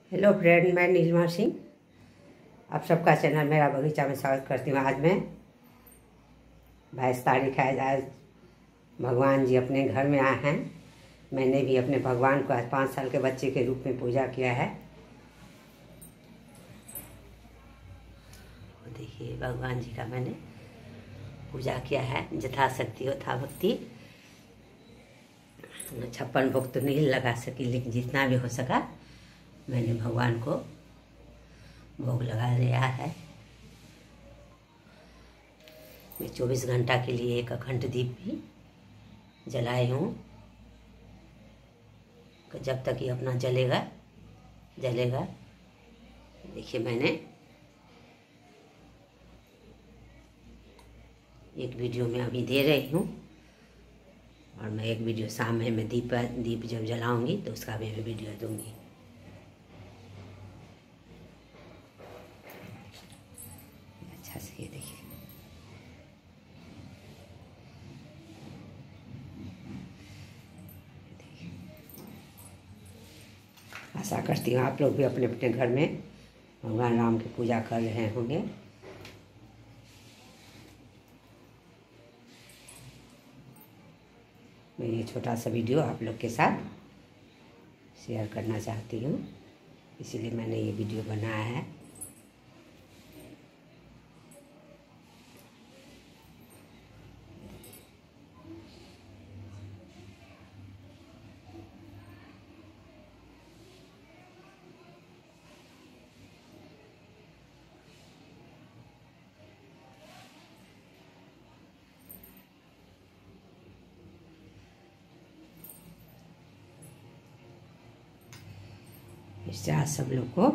Hello friend, मैं नीलिमा सिंह आप सबका चैनल मेरा बगीचा में स्वागत करती हूँ। आज मैं 22 तारीख है। आज भगवान जी अपने घर में आए हैं। मैंने भी अपने भगवान को आज 5 साल के बच्चे के रूप में पूजा किया है। देखिए, भगवान जी का मैंने पूजा किया है। यथाशक्ति यथा भक्ति। 56 भोग तो नहीं लगा सकी, लेकिन जितना भी हो सका मैंने भगवान को भोग लगा लिया है। मैं 24 घंटा के लिए एक अखंड दीप भी जलाई हूँ। जब तक ये अपना जलेगा। देखिए, मैंने एक वीडियो में अभी दे रही हूँ, और मैं एक वीडियो शाम में मैं दीप जब जलाऊंगी तो उसका भी मैं वीडियो दूंगी। अच्छा से ये देखिए, आशा करती हूँ आप लोग भी अपने अपने घर में भगवान राम की पूजा कर रहे होंगे। मैं ये छोटा सा वीडियो आप लोग के साथ शेयर करना चाहती हूँ, इसीलिए मैंने ये वीडियो बनाया है। इससे आज सब लोग को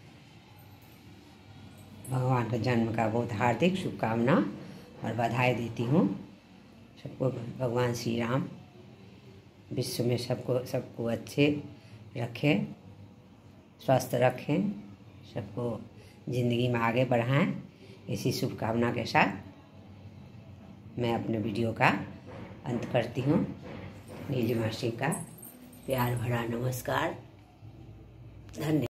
भगवान के जन्म का बहुत हार्दिक शुभकामना और बधाई देती हूँ। सबको भगवान श्री राम विश्व में सबको अच्छे रखें, स्वस्थ रखें, सबको ज़िंदगी में आगे बढ़ाएं। इसी शुभकामना के साथ मैं अपने वीडियो का अंत करती हूँ। नीलिमा सिंह का प्यार भरा नमस्कार। धन्यवाद।